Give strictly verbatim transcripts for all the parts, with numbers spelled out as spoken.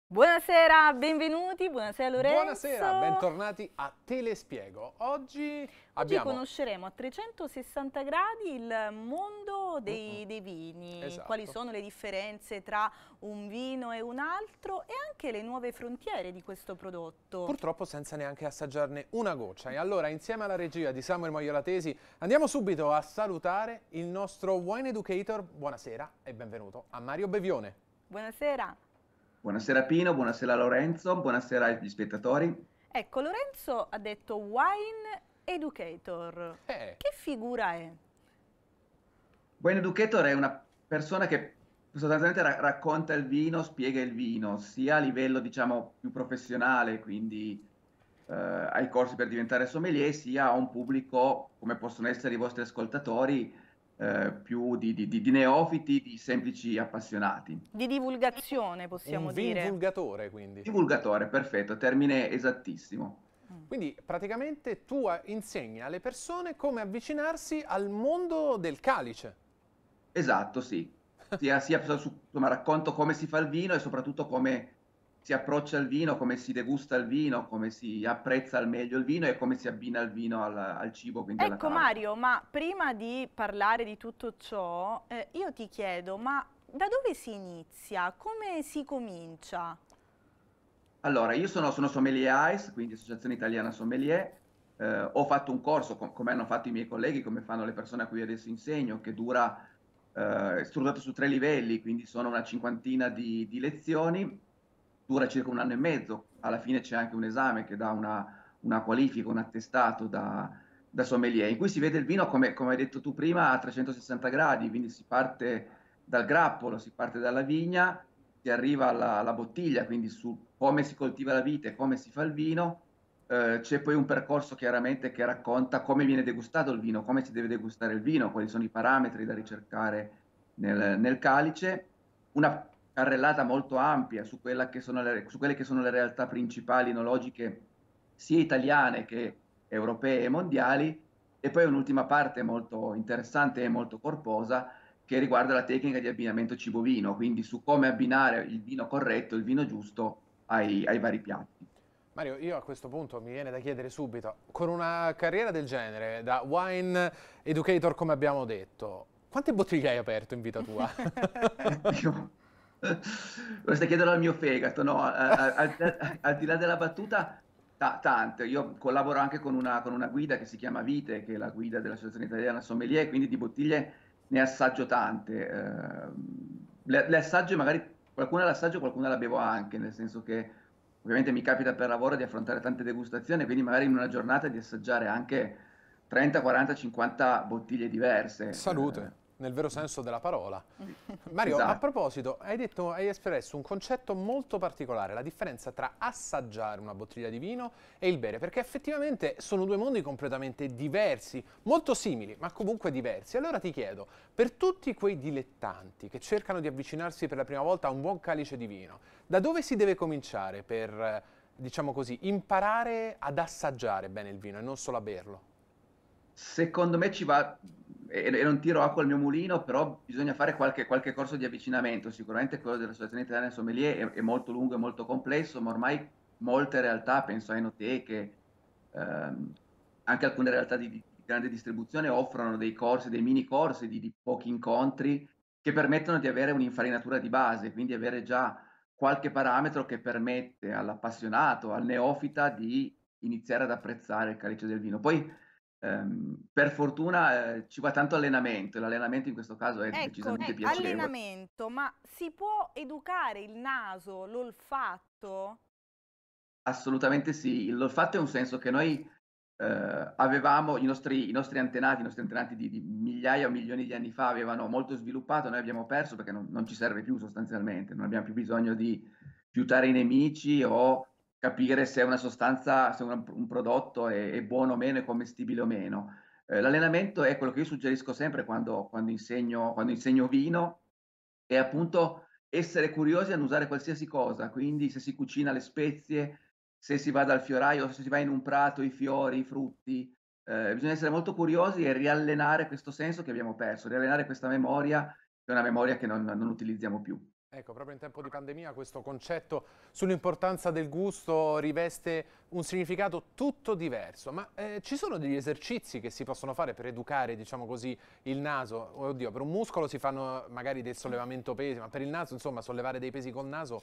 Buonasera, benvenuti, buonasera Buonasera, Lorenzo. bentornati a Te le spiego. Oggi Oggi abbiamo... conosceremo a trecentosessanta gradi il mondo Mm, mm, dei, dei vini, quali esatto. sono le differenze tra un vino e un altro e anche le nuove frontiere di questo prodotto. Purtroppo senza neanche assaggiarne una goccia. E allora, insieme alla regia di Samuel Moiolatesi, andiamo subito a salutare il nostro Wine Educator. Buonasera e benvenuto a Mario Bevione. Buonasera. Buonasera Pino, buonasera Lorenzo, buonasera agli spettatori. Ecco, Lorenzo ha detto Wine Educator. Eh, Che figura è? Wine Educator è una persona che sostanzialmente ra- racconta il vino, spiega il vino, sia a livello diciamo più professionale, quindi eh, ai corsi per diventare sommelier, sia a un pubblico come possono essere i vostri ascoltatori, eh, più di, di- di- di neofiti, di semplici appassionati. Di divulgazione, un possiamo dire. vinvulgatore, quindi. Divulgatore, perfetto, termine esattissimo. Mm. Quindi praticamente tu eh, insegni alle persone come avvicinarsi al mondo del calice. Esatto, sì. Sia, sia su, insomma, racconto come si fa il vino e soprattutto come si approccia il vino, come si degusta il vino, come si apprezza al meglio il vino e come si abbina il vino al, al cibo, quindi alla Ecco carne. Mario, ma prima di parlare di tutto ciò, eh, io ti chiedo, ma da dove si inizia? Come si comincia? Allora, io sono, sono sommelier AIS, quindi Associazione Italiana Sommelier. Eh, ho fatto un corso, com- come hanno fatto i miei colleghi, come fanno le persone a cui adesso insegno, che dura, eh, è strutturato su tre livelli, quindi sono una cinquantina di, di lezioni, dura circa un anno e mezzo. Alla fine c'è anche un esame che dà una, una qualifica, un attestato da, da sommelier, in cui si vede il vino, come, come hai detto tu prima, a trecentosessanta gradi, quindi si parte dal grappolo, si parte dalla vigna, si arriva alla, alla bottiglia, quindi su come si coltiva la vite, come si fa il vino. Eh, c'è poi un percorso chiaramente che racconta come viene degustato il vino, come si deve degustare il vino, quali sono i parametri da ricercare nel, nel calice. Una carrellata molto ampia su, quella che sono le, su quelle che sono le realtà principali enologiche, sia italiane che europee e mondiali, e poi un'ultima parte molto interessante e molto corposa che riguarda la tecnica di abbinamento cibo-vino, quindi su come abbinare il vino corretto, il vino giusto ai, ai vari piatti. Mario, io a questo punto mi viene da chiedere subito, con una carriera del genere, da wine educator come abbiamo detto, quante bottiglie hai aperto in vita tua? Io, vorrei chiederlo al mio fegato, no? Al, al- al di là della battuta, ta- tante. Io collaboro anche con una, con una guida che si chiama Vite, che è la guida dell'Associazione Italiana Sommelier, quindi di bottiglie ne assaggio tante. Eh, le, le assaggio e magari qualcuna l'assaggio, qualcuna la bevo anche, nel senso che ovviamente mi capita per lavoro di affrontare tante degustazioni, quindi magari in una giornata di assaggiare anche trenta, quaranta, cinquanta bottiglie diverse. Salute, nel vero senso della parola. Eh, Mario, a esatto. proposito, hai detto, hai espresso un concetto molto particolare, la differenza tra assaggiare una bottiglia di vino e il bere, perché effettivamente sono due mondi completamente diversi, molto simili, ma comunque diversi. Allora ti chiedo, per tutti quei dilettanti che cercano di avvicinarsi per la prima volta a un buon calice di vino, da dove si deve cominciare per, eh, diciamo così, imparare ad assaggiare bene il vino e non solo a berlo? Secondo me ci va, e, e non tiro acqua al mio mulino, però bisogna fare qualche, qualche corso di avvicinamento. Sicuramente quello dell'Associazione Italiana Sommelier è, è molto lungo e molto complesso, ma ormai molte realtà, penso a enoteche, ehm, anche alcune realtà di, di grande distribuzione offrono dei corsi, dei mini corsi di, di pochi incontri che permettono di avere un'infarinatura di base, quindi avere già qualche parametro che permette all'appassionato, al neofita di iniziare ad apprezzare il calice del vino. Poi ehm, per fortuna eh, ci va tanto allenamento e l'allenamento in questo caso è Ecco, decisamente di piacevole. allenamento, ma si può educare il naso, l'olfatto? Assolutamente sì, l'olfatto è un senso che noi eh, avevamo, i nostri, i nostri antenati, i nostri antenati di, di migliaia o milioni di anni fa avevano molto sviluppato, noi abbiamo perso perché non, non ci serve più sostanzialmente, non abbiamo più bisogno di fiutare i nemici o capire se una sostanza, se un, un prodotto è, è buono o meno, è commestibile o meno. Eh, l'allenamento è quello che io suggerisco sempre quando, quando insegno, quando insegno vino, è appunto essere curiosi a usare qualsiasi cosa, quindi se si cucina le spezie, se si va dal fioraio, se si va in un prato, i fiori, i frutti, eh, bisogna essere molto curiosi e riallenare questo senso che abbiamo perso, riallenare questa memoria, che è una memoria che non, non utilizziamo più. Ecco, proprio in tempo di pandemia questo concetto sull'importanza del gusto riveste un significato tutto diverso. Ma eh, ci sono degli esercizi che si possono fare per educare, diciamo così, il naso? Oddio, per un muscolo si fanno magari del sollevamento pesi, ma per il naso, insomma, sollevare dei pesi col naso.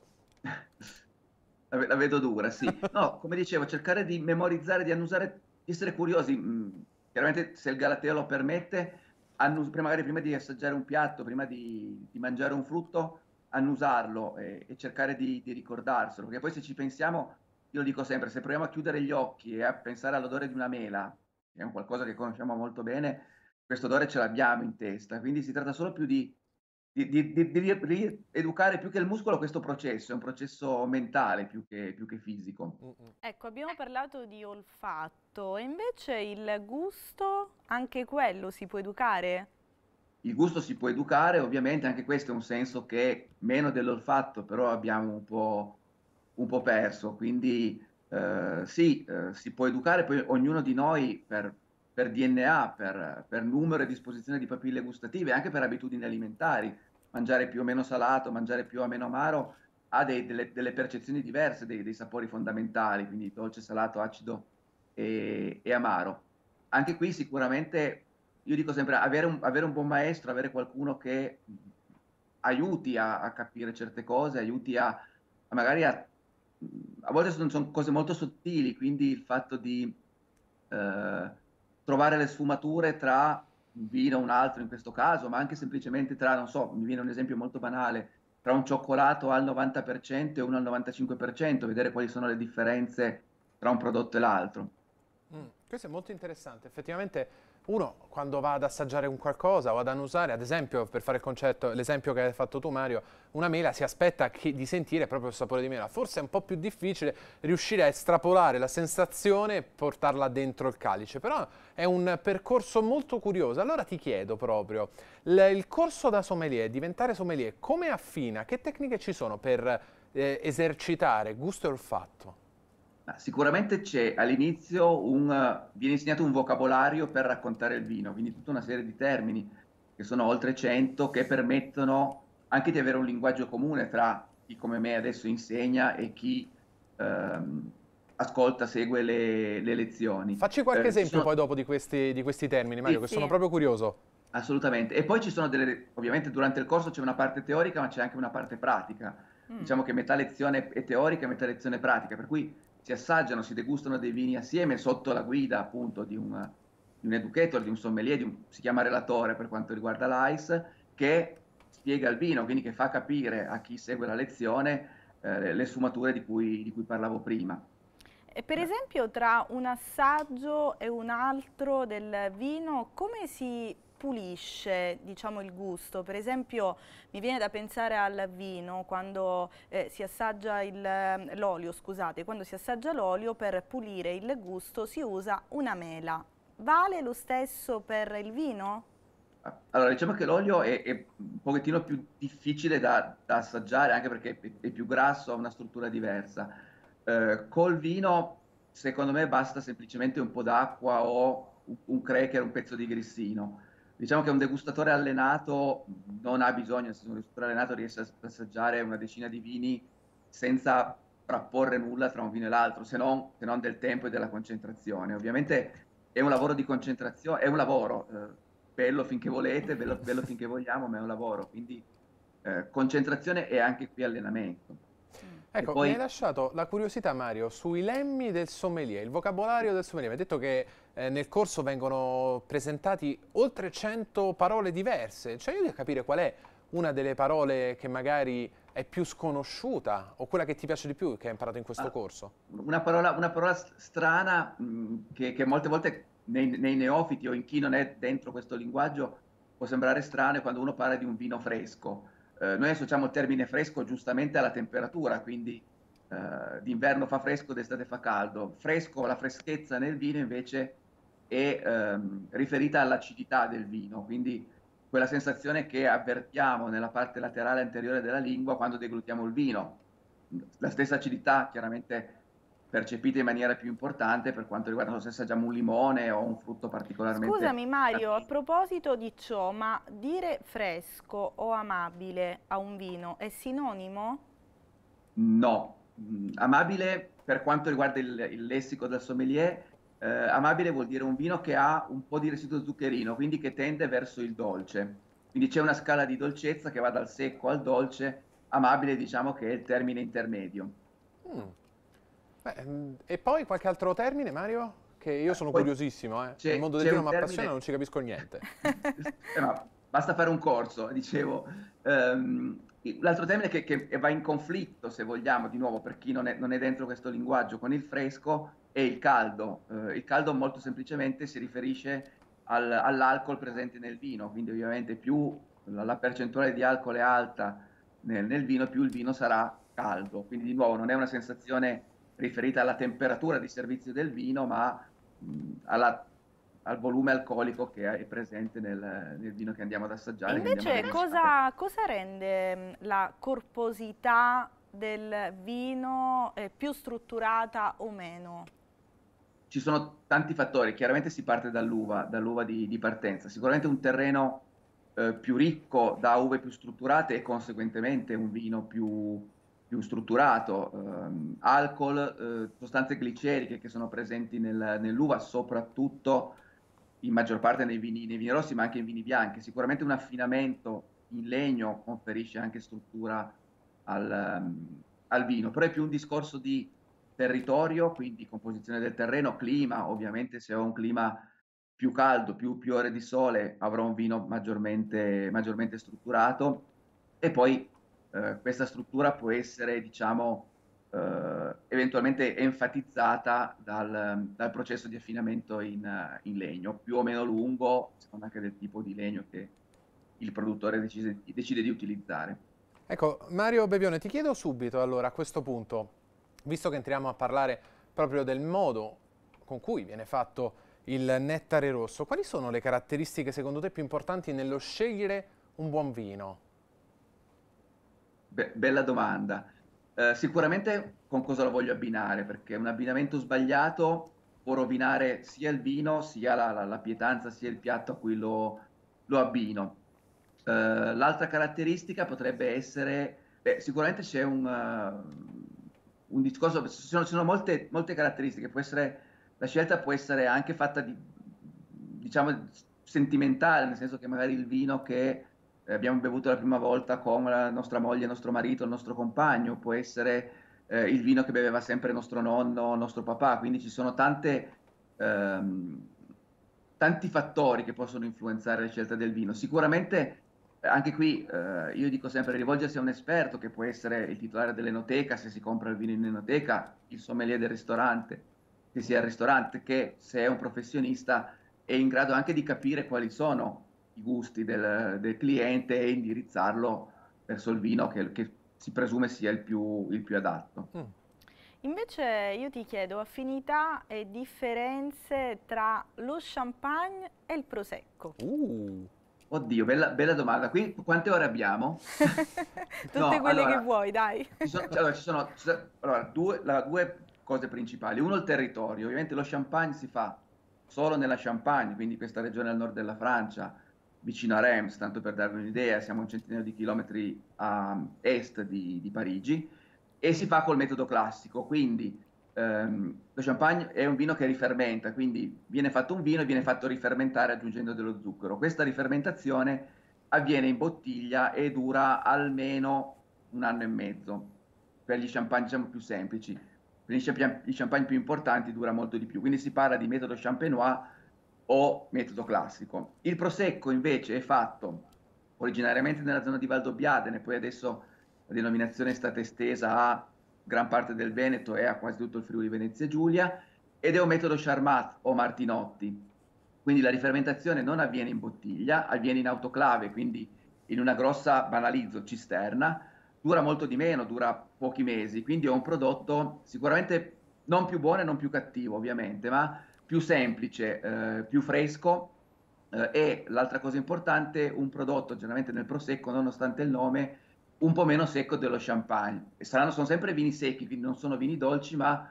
La, ve- la vedo dura, sì. No, come dicevo, cercare di memorizzare, di annusare, di essere curiosi. mh, Chiaramente, se il Galateo lo permette, annus- prima- magari prima di assaggiare un piatto, prima di, di mangiare un frutto, annusarlo e, e cercare di, di ricordarselo. Perché poi se ci pensiamo, io lo dico sempre, se proviamo a chiudere gli occhi e a pensare all'odore di una mela, che è un qualcosa che conosciamo molto bene, questo odore ce l'abbiamo in testa. Quindi si tratta solo più di di, di, di, di rieducare più che il muscolo questo processo, è un processo mentale più che, più che fisico. Mm, mm. Ecco, abbiamo parlato di olfatto e invece il gusto, anche quello si può educare? Il gusto si può educare, ovviamente anche questo è un senso che meno dell'olfatto, però abbiamo un po', un po' perso, quindi eh, sì, eh, si può educare, poi ognuno di noi per, per D N A, per, per numero e disposizione di papille gustative, anche per abitudini alimentari, mangiare più o meno salato, mangiare più o meno amaro, ha dei- delle, delle percezioni diverse dei, dei sapori fondamentali, quindi dolce, salato, acido e, e amaro. Anche qui sicuramente io dico sempre, avere un, avere un buon maestro, avere qualcuno che mh, aiuti a, a capire certe cose, aiuti a, a magari a, mh, a volte sono, sono cose molto sottili, quindi il fatto di eh, trovare le sfumature tra un vino e un altro in questo caso, ma anche semplicemente tra, non so, mi viene un esempio molto banale, tra un cioccolato al novanta per cento e uno al novantacinque per cento, vedere quali sono le differenze tra un prodotto e l'altro. Mm, questo è molto interessante. Effettivamente uno quando va ad assaggiare un qualcosa o ad annusare, ad esempio per fare il concetto, l'esempio che hai fatto tu Mario, una mela si aspetta che- di sentire proprio il sapore di mela. Forse è un po' più difficile riuscire a estrapolare la sensazione e portarla dentro il calice, però è un percorso molto curioso. Allora ti chiedo proprio, l- il corso da sommelier, diventare sommelier, come affina? Che tecniche ci sono per eh, esercitare gusto e olfatto? Ma sicuramente c'è all'inizio un, eh, viene insegnato un vocabolario per raccontare il vino, quindi tutta una serie di termini, che sono oltre cento, che permettono anche di avere un linguaggio comune tra chi come me adesso insegna e chi ehm, ascolta, segue le, le lezioni. Facci qualche Eh, ci esempio sono, poi dopo di questi, di questi termini, Mario, Sì, che sono sì. proprio curioso. Assolutamente. E poi ci sono delle, ovviamente durante il corso c'è una parte teorica, ma c'è anche una parte pratica. Mm. Diciamo che metà lezione è teorica e metà lezione è pratica, per cui si assaggiano, si degustano dei vini assieme sotto la guida appunto di un, di un educator, di un sommelier, di un, si chiama relatore per quanto riguarda l'A I S, che spiega il vino, quindi che fa capire a chi segue la lezione eh, le sfumature di cui, di cui parlavo prima. E per Eh, esempio tra un assaggio e un altro del vino, come si pulisce, diciamo, il gusto? Per esempio mi viene da pensare al vino quando eh, si assaggia il- l'olio, scusate, quando si assaggia l'olio per pulire il gusto si usa una mela. Vale lo stesso per il vino? Allora, diciamo che l'olio è, è un pochettino più difficile da, da assaggiare, anche perché è, è più grasso, ha una struttura diversa. Eh, col vino, secondo me, basta semplicemente un po' d'acqua o un, un cracker, un pezzo di grissino. Diciamo che un degustatore allenato non ha bisogno, nel senso, un degustatore allenato riesce a assaggiare una decina di vini senza frapporre nulla tra un vino e l'altro, se non, se non del tempo e della concentrazione. Ovviamente è un lavoro di concentrazione, è un lavoro, eh, bello finché volete, bello, bello finché vogliamo, ma è un lavoro, quindi eh, concentrazione e anche qui allenamento. Mm. E Ecco, mi hai poi lasciato la curiosità, Mario, sui lemmi del sommelier, il vocabolario del sommelier. Mi hai detto che eh, nel corso vengono presentati oltre cento parole diverse. Cioè, io devo capire qual è una delle parole che magari è più sconosciuta o quella che ti piace di più che hai imparato in questo ah, corso. una parola, una parola s- strana mh, che, che molte volte nei, nei neofiti o in chi non è dentro questo linguaggio può sembrare strano è quando uno parla di un vino fresco. Eh, noi associamo il termine fresco giustamente alla temperatura, quindi eh, d'inverno fa fresco, d'estate fa caldo. Fresco, la freschezza nel vino invece è ehm, riferita all'acidità del vino, quindi quella sensazione che avvertiamo nella parte laterale anteriore della lingua quando deglutiamo il vino. La stessa acidità chiaramente percepite in maniera più importante per quanto riguarda, non so se assaggiamo un limone o un frutto particolarmente... Scusami Mario, a proposito di ciò, ma dire fresco o amabile a un vino è sinonimo? No, Mm, amabile per quanto riguarda il, il lessico del sommelier, eh, amabile vuol dire un vino che ha un po' di residuo zuccherino, quindi che tende verso il dolce. Quindi c'è una scala di dolcezza che va dal secco al dolce, amabile diciamo che è il termine intermedio. Mm. Beh, mm, e poi qualche altro termine, Mario? Che io sono Poi curiosissimo, eh. c'è Il mondo del c'è vino un mi termine... appassiona, non ci capisco niente. Eh, ma basta fare un corso, dicevo. Ehm, l'altro termine che, che va in conflitto, se vogliamo, di nuovo, per chi non è, non è dentro questo linguaggio, con il fresco, è il caldo. Eh, il caldo molto semplicemente si riferisce al- all'alcol presente nel vino, quindi ovviamente più la, la percentuale di alcol è alta nel, nel vino, più il vino sarà caldo. Quindi di nuovo non è una sensazione riferita alla temperatura di servizio del vino, ma mh, alla al volume alcolico che è presente nel, nel vino che andiamo ad assaggiare. Che andiamo Invece a cosa, cosa rende mh, la corposità del vino eh, più strutturata o meno? Ci sono tanti fattori, chiaramente si parte dall'uva, dall'uva di, di partenza. Sicuramente un terreno eh, più ricco da uve più strutturate e conseguentemente un vino più, più strutturato. Ehm, alcol, eh, sostanze gliceriche che sono presenti nel- nell'uva, soprattutto in maggior parte nei vini, nei vini rossi, ma anche in vini bianchi. Sicuramente un affinamento in legno conferisce anche struttura al, ehm, al vino, però è più un discorso di territorio, quindi composizione del terreno, clima. Ovviamente se ho un clima più caldo, più, più ore di sole, avrò un vino maggiormente, maggiormente strutturato, e poi eh, questa struttura può essere, diciamo, eh, eventualmente enfatizzata dal, dal processo di affinamento in, eh, in legno, più o meno lungo, secondo anche del tipo di legno che il produttore decide, decide di utilizzare. Ecco, Mario Bevione, ti chiedo subito allora a questo punto, visto che entriamo a parlare proprio del modo con cui viene fatto il nettare rosso, quali sono le caratteristiche secondo te più importanti nello scegliere un buon vino? Be- bella domanda. Eh, sicuramente con cosa lo voglio abbinare, perché un abbinamento sbagliato può rovinare sia il vino, sia la, la- la pietanza, sia il piatto a cui lo, lo abbino. Eh, l'altra caratteristica potrebbe essere, beh, sicuramente c'è un, eh, un discorso, ci sono, ci sono molte, molte caratteristiche, può essere, la scelta può essere anche fatta di, diciamo, sentimentale, nel senso che magari il vino che eh, abbiamo bevuto la prima volta con la nostra moglie, il nostro marito, il nostro compagno, può essere eh, il vino che beveva sempre nostro nonno, nostro papà, quindi ci sono tante, ehm, tanti fattori che possono influenzare la scelta del vino. Sicuramente eh, anche qui eh, io dico sempre rivolgersi a un esperto che può essere il titolare dell'enoteca se si compra il vino in enoteca, il sommelier del ristorante, che sia il ristorante, che se è un professionista è in grado anche di capire quali sono i gusti del, del cliente e indirizzarlo verso il vino che, che si presume sia il più, il più adatto. Mm. Invece io ti chiedo affinità e differenze tra lo champagne e il prosecco. Uh. Oddio, bella, bella domanda. Qui quante ore abbiamo? Tutte No, quelle che allora, vuoi, dai. ci sono, allora, ci sono, ci sono- allora, due, la- due cose principali. Uno, il territorio. Ovviamente lo champagne si fa solo nella Champagne, quindi questa regione al nord della Francia, vicino a Reims, tanto per darvi un'idea, siamo a un centinaio di chilometri a est di, di Parigi, e si fa col metodo classico, quindi ehm, lo champagne è un vino che rifermenta, quindi viene fatto un vino e viene fatto rifermentare aggiungendo dello zucchero. Questa rifermentazione avviene in bottiglia e dura almeno un anno e mezzo, per gli champagne diciamo più semplici. Per gli champagne, i champagne più importanti dura molto di più, quindi si parla di metodo champenois o metodo classico. Il prosecco invece è fatto originariamente nella zona di Valdobbiadene, poi adesso la denominazione è stata estesa a gran parte del Veneto e a quasi tutto il Friuli Venezia Giulia, ed è un metodo Charmat o Martinotti. Quindi la rifermentazione non avviene in bottiglia, avviene in autoclave, quindi in una grossa, banalizzo, cisterna, dura molto di meno, dura pochi mesi, quindi è un prodotto sicuramente non più buono e non più cattivo, ovviamente, ma più semplice, eh, più fresco, eh, e l'altra cosa importante, un prodotto generalmente nel prosecco, nonostante il nome, un po' meno secco dello champagne. E saranno, sono sempre vini secchi, quindi non sono vini dolci, ma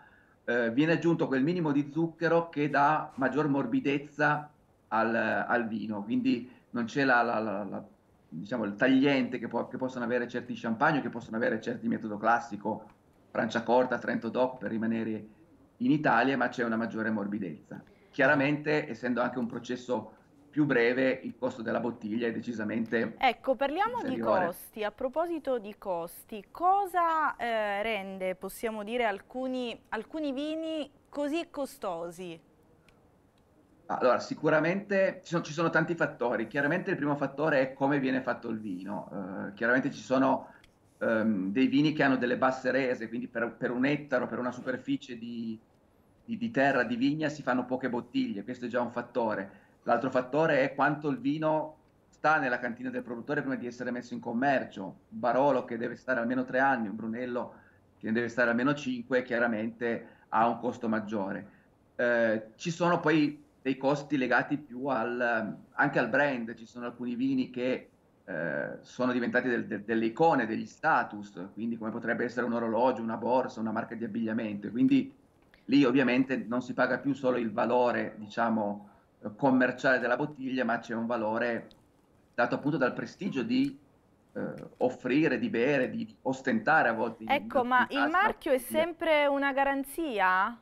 eh, viene aggiunto quel minimo di zucchero che dà maggior morbidezza al, al vino, quindi non c'è la, la, la, la, diciamo, il tagliente che, può, che possono avere certi champagne, che possono avere certi metodo classico, Franciacorta, Trento Doc per rimanere in Italia, ma c'è una maggiore morbidezza. Ah. Chiaramente, essendo anche un processo più breve, il costo della bottiglia è decisamente Ecco, parliamo di inferiore. costi. A proposito di costi, cosa eh, rende, possiamo dire, alcuni, alcuni vini così costosi? Allora, sicuramente ci sono, ci sono tanti fattori. Chiaramente il primo fattore è come viene fatto il vino. Eh, chiaramente ci sono ehm, dei vini che hanno delle basse rese, quindi per, per un ettaro, per una superficie di, di- di terra, di vigna, si fanno poche bottiglie. Questo è già un fattore. L'altro fattore è quanto il vino sta nella cantina del produttore prima di essere messo in commercio. Un Barolo che deve stare almeno tre anni, un Brunello che ne deve stare almeno cinque, chiaramente ha un costo maggiore. Eh, ci sono poi dei costi legati più al, anche al brand, ci sono alcuni vini che eh, sono diventati del- del- delle icone, degli status, quindi come potrebbe essere un orologio, una borsa, una marca di abbigliamento, e quindi lì ovviamente non si paga più solo il valore, diciamo, eh, commerciale della bottiglia, ma c'è un valore dato appunto dal prestigio di eh, offrire, di bere, di ostentare a volte in, in Ecco, ma alcuni il casi una marchio è bottiglia. sempre una garanzia?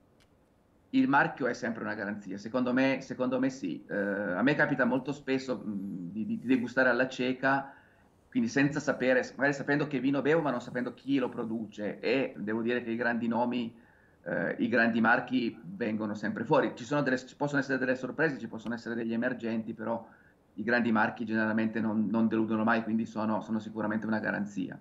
Il marchio è sempre una garanzia, secondo me, secondo me sì. Eh, a me capita molto spesso mh, di, di degustare alla cieca, quindi senza sapere, magari sapendo che vino bevo, ma non sapendo chi lo produce. E devo dire che i grandi nomi, eh, i grandi marchi vengono sempre fuori. Ci sono delle, ci possono essere delle sorprese, ci possono essere degli emergenti, però i grandi marchi generalmente non, non deludono mai, quindi sono, sono sicuramente una garanzia.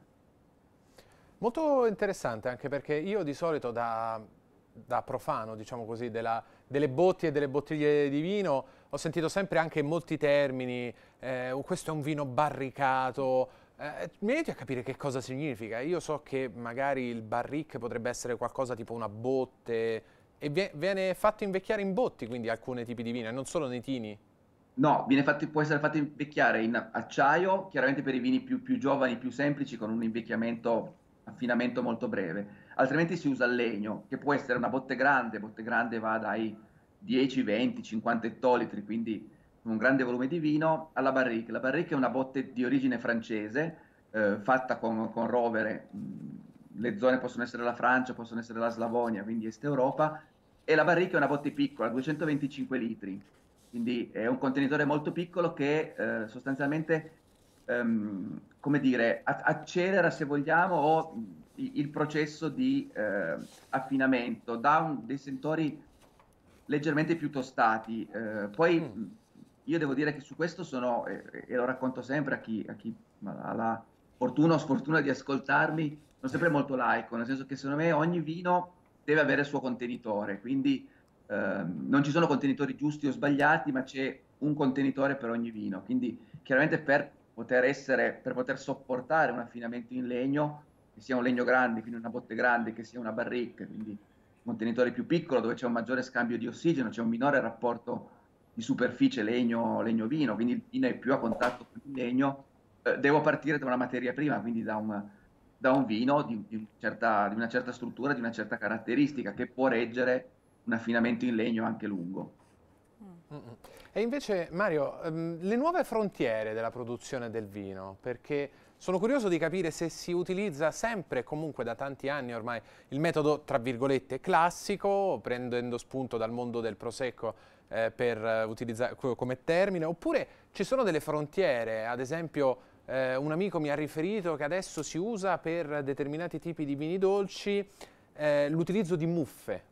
Molto interessante anche perché io di solito da, da profano, diciamo così, della- delle botti e delle bottiglie di vino ho sentito sempre anche in molti termini, eh, "Oh, questo è un vino barricato, eh, mi aiuti a capire che cosa significa? Io so che magari il barrique potrebbe essere qualcosa tipo una botte e vie- viene fatto invecchiare in botti, quindi alcuni tipi di vino e non solo nei tini. No, viene fatto- può essere fatto invecchiare in acciaio, chiaramente per i vini più, più giovani, più semplici, con un invecchiamento, affinamento molto breve. Altrimenti si usa il legno, che può essere una botte grande, botte grande va dai dieci, venti, cinquanta ettolitri, quindi un grande volume di vino, alla barrique. La barrique è una botte di origine francese, eh, fatta con, con rovere. Mh, Le zone possono essere la Francia, possono essere la Slavonia, quindi Est Europa, e la barrique è una botte piccola, duecentoventicinque litri, quindi è un contenitore molto piccolo che eh, sostanzialmente, ehm, come dire, a- accelera, se vogliamo, o, mh, i- il processo di eh, affinamento, dà un- dei sentori leggermente più tostati. Eh, poi Mm. mh, io devo dire che su questo sono, eh, e lo racconto sempre a chi, a chi ha la fortuna o sfortuna di ascoltarmi, sono sempre molto laico, nel senso che secondo me ogni vino deve avere il suo contenitore, quindi ehm, non ci sono contenitori giusti o sbagliati, ma c'è un contenitore per ogni vino. Quindi chiaramente per poter essere, per poter sopportare un affinamento in legno, che sia un legno grande, quindi una botte grande, che sia una barrique, quindi un contenitore più piccolo dove c'è un maggiore scambio di ossigeno, c'è un minore rapporto di superficie legno, legno-vino, quindi il vino è più a contatto con il legno, eh, devo partire da una materia prima, quindi da un, da un vino di, di, certa, di una certa struttura, di una certa caratteristica, che può reggere un affinamento in legno anche lungo. Mm, mm. E invece Mario, ehm, le nuove frontiere della produzione del vino, perché sono curioso di capire se si utilizza sempre, comunque da tanti anni ormai, il metodo, tra virgolette, classico, prendendo spunto dal mondo del prosecco eh, per eh, utilizzare co- come termine, oppure ci sono delle frontiere, ad esempio eh, un amico mi ha riferito che adesso si usa per determinati tipi di vini dolci eh, l'utilizzo di muffe.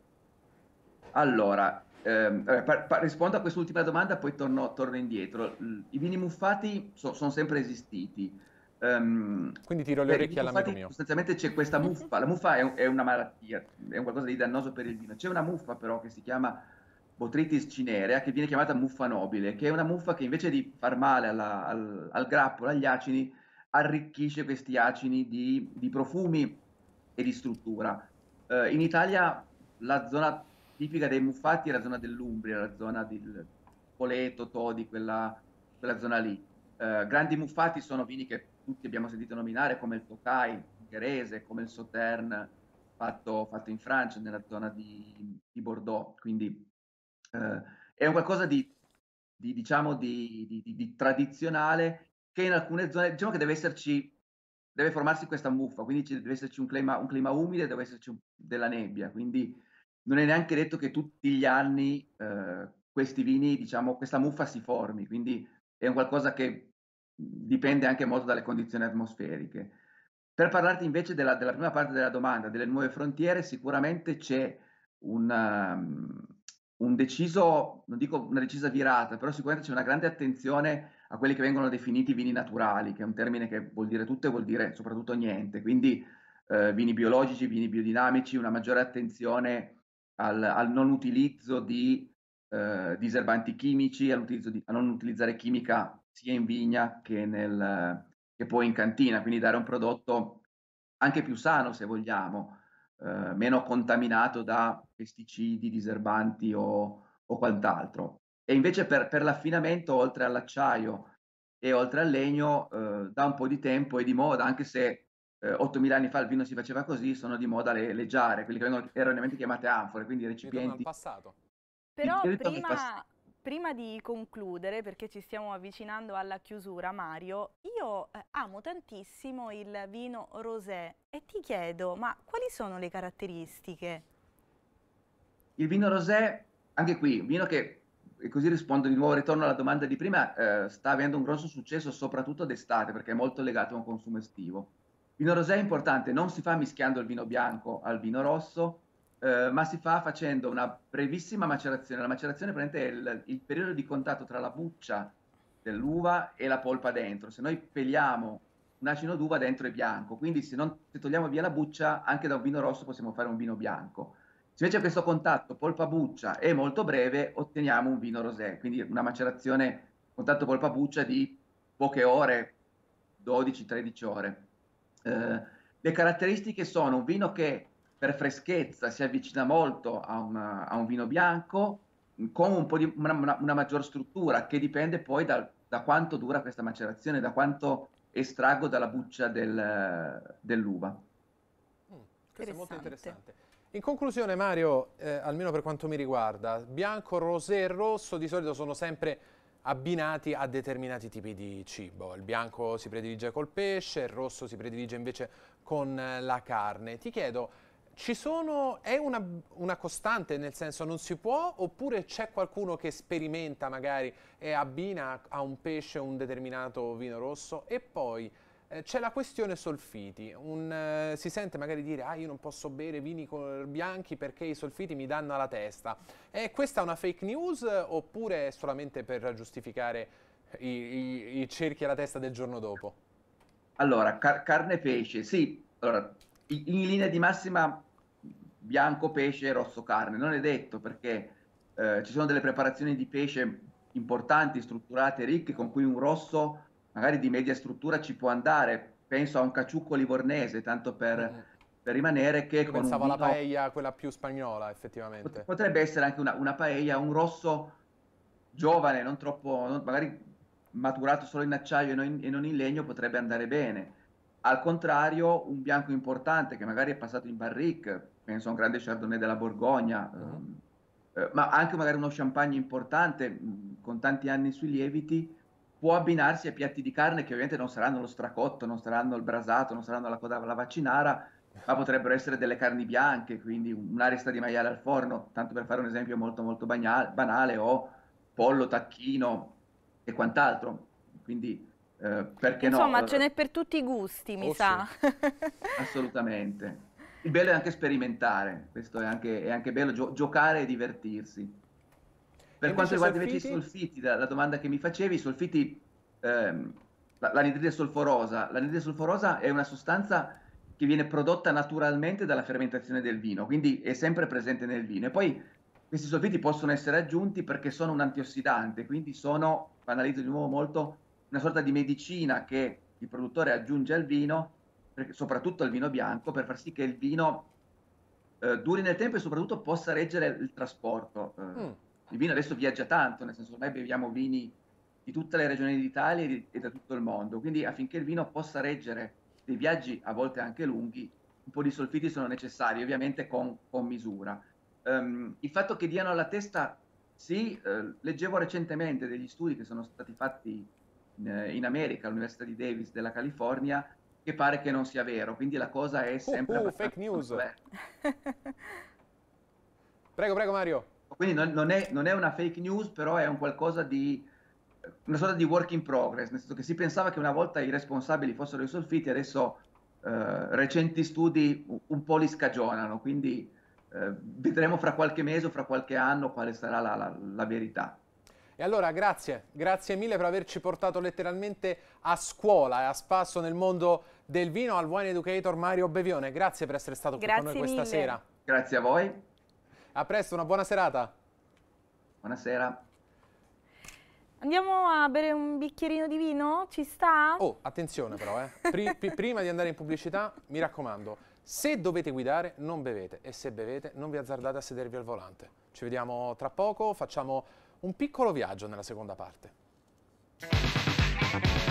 Allora, ehm, eh, pa- pa- rispondo a quest'ultima domanda, poi torno, torno indietro. L- I vini muffati so- sono sempre esistiti. Ehm, Quindi tiro le per i vini orecchie all'amico muffati mio. sostanzialmente c'è questa muffa. La muffa è, un- è una malattia, è un qualcosa di dannoso per il vino. C'è una muffa però che si chiama Botrytis cinerea, che viene chiamata muffa nobile, che è una muffa che invece di far male alla- al, al grappolo, agli acini, arricchisce questi acini di, di profumi e di struttura. Eh, in Italia la zona tipica dei muffati è la zona dell'Umbria, la zona del Spoleto, Todi, quella, quella zona lì. Eh, grandi muffati sono vini che tutti abbiamo sentito nominare, come il Tokai ungherese, come il Sautern fatto, fatto in Francia, nella zona di, di Bordeaux, quindi eh, è un qualcosa di, di diciamo, di, di, di, di tradizionale che in alcune zone, diciamo che deve esserci, deve formarsi questa muffa, quindi ci deve esserci un clima, un clima umido e deve esserci un, della nebbia, quindi non è neanche detto che tutti gli anni eh, questi vini, diciamo, questa muffa si formi, quindi è un qualcosa che dipende anche molto dalle condizioni atmosferiche. Per parlarti invece della, della prima parte della domanda, delle nuove frontiere, sicuramente c'è un, um, un deciso, non dico una decisa virata, però sicuramente c'è una grande attenzione a quelli che vengono definiti vini naturali, che è un termine che vuol dire tutto e vuol dire soprattutto niente. Quindi eh, vini biologici, vini biodinamici, una maggiore attenzione al, al non utilizzo di eh, diserbanti chimici, all'utilizzo di, a non utilizzare chimica sia in vigna che, nel, che poi in cantina, quindi dare un prodotto anche più sano se vogliamo, eh, meno contaminato da pesticidi, diserbanti o, o quant'altro. E invece per, per l'affinamento, oltre all'acciaio e oltre al legno, eh, da un po' di tempo è di moda, anche se eh, ottomila anni fa il vino si faceva così, sono di moda le, le giare, quelle che vengono erroneamente chiamate anfore, quindi Ritorno al recipienti. passato. Il Però ritorno al passato. prima, prima di concludere, perché ci stiamo avvicinando alla chiusura, Mario, io eh, amo tantissimo il vino rosé e ti chiedo, ma quali sono le caratteristiche? Il vino rosé, anche qui, un vino che, e così rispondo di nuovo, ritorno alla domanda di prima, eh, sta avendo un grosso successo soprattutto d'estate perché è molto legato a un consumo estivo. Il vino rosé è importante, non si fa mischiando il vino bianco al vino rosso, eh, ma si fa facendo una brevissima macerazione. La macerazione praticamente è il, il periodo di contatto tra la buccia dell'uva e la polpa dentro. Se noi peliamo un acino d'uva dentro è bianco, quindi se, non, se togliamo via la buccia, anche da un vino rosso possiamo fare un vino bianco. Se invece questo contatto polpa-buccia è molto breve, otteniamo un vino rosé, quindi una macerazione contatto polpa-buccia di poche ore, dodici tredici ore. Eh, le caratteristiche sono un vino che per freschezza si avvicina molto a, una, a un vino bianco, con un po' di una, una, una maggior struttura, che dipende poi da, da quanto dura questa macerazione, da quanto estraggo dalla buccia del, dell'uva. Mm, questo è molto interessante. In conclusione, Mario, eh, almeno per quanto mi riguarda, bianco, rosé e rosso di solito sono sempre abbinati a determinati tipi di cibo. Il bianco si predilige col pesce, il rosso si predilige invece con la carne. Ti chiedo, ci sono, è una, una costante, nel senso non si può, oppure c'è qualcuno che sperimenta magari e abbina a un pesce un determinato vino rosso? E poi eh, c'è la questione solfiti. Un, eh, si sente magari dire ah io non posso bere vini bianchi perché i solfiti mi danno alla testa. È questa una fake news oppure è solamente per giustificare i, i, i cerchi alla testa del giorno dopo? Allora, car carne e pesce, sì, allora, in, in linea di massima bianco pesce, rosso carne, non è detto perché eh, ci sono delle preparazioni di pesce importanti, strutturate, ricche, con cui un rosso magari di media struttura ci può andare. Penso a un caciucco livornese, tanto per, Mm-mm. per rimanere, che Io con un pensavo alla vino paella, quella più spagnola, effettivamente. potrebbe essere anche una, una paella, un rosso giovane, non troppo, non- magari maturato solo in acciaio e non in, e non in legno, potrebbe andare bene. Al contrario, un bianco importante che magari è passato in barrique, penso a un grande Chardonnay della Borgogna, Mhm. ehm, eh, ma anche magari uno champagne importante, mh, con tanti anni sui lieviti, può abbinarsi a piatti di carne che ovviamente non saranno lo stracotto, non saranno il brasato, non saranno la coda alla vaccinara, ma potrebbero essere delle carni bianche, quindi un'arista di maiale al forno, tanto per fare un esempio molto molto bagnale- banale, o pollo, tacchino e quant'altro. Quindi eh, perché Insomma, no? ce Eh, n'è per tutti i gusti, mi Oh sì. sa. assolutamente. Il bello è anche sperimentare, questo è anche, è anche bello, gio- giocare e divertirsi. E Per quanto invece riguarda invece i solfiti? solfiti, la, la domanda che mi facevi, i solfiti, ehm, la- l'anidride solforosa, l'anidride solforosa è una sostanza che viene prodotta naturalmente dalla fermentazione del vino, quindi è sempre presente nel vino. E poi questi solfiti possono essere aggiunti perché sono un antiossidante, quindi sono, analizzo di nuovo molto, una sorta di medicina che il produttore aggiunge al vino, perché- soprattutto al vino bianco, per far sì che il vino eh, duri nel tempo e soprattutto possa reggere il trasporto. Mm. Eh, il vino adesso viaggia tanto, nel senso ormai beviamo vini di tutte le regioni d'Italia e, di- e da tutto il mondo, quindi affinché il vino possa reggere dei viaggi a volte anche lunghi, un po' di solfiti sono necessari, ovviamente con, con misura. Um, il fatto che diano alla testa, sì, eh, leggevo recentemente degli studi che sono stati fatti in, in America, all'Università di Davis della California, che pare che non sia vero, quindi la cosa è sempre uh, uh, abbastanza fake news. controversa. Prego, prego Mario. Quindi non, non, è, non è una fake news, però è un qualcosa di, una sorta di work in progress, nel senso che si pensava che una volta i responsabili fossero i solfiti, adesso eh, recenti studi un, un po' li scagionano, quindi eh, vedremo fra qualche mese o fra qualche anno quale sarà la, la, la verità. E allora grazie, grazie mille per averci portato letteralmente a scuola e a spasso nel mondo del vino al Wine Educator Mario Bevione. Grazie per essere stato qui Grazie con noi questa mille. sera. Grazie a voi. A presto, una buona serata. Buonasera. Andiamo a bere un bicchierino di vino? Ci sta? Oh, attenzione però, eh. Pri pri prima di andare in pubblicità, mi raccomando, se dovete guidare non bevete e se bevete non vi azzardate a sedervi al volante. Ci vediamo tra poco, facciamo un piccolo viaggio nella seconda parte.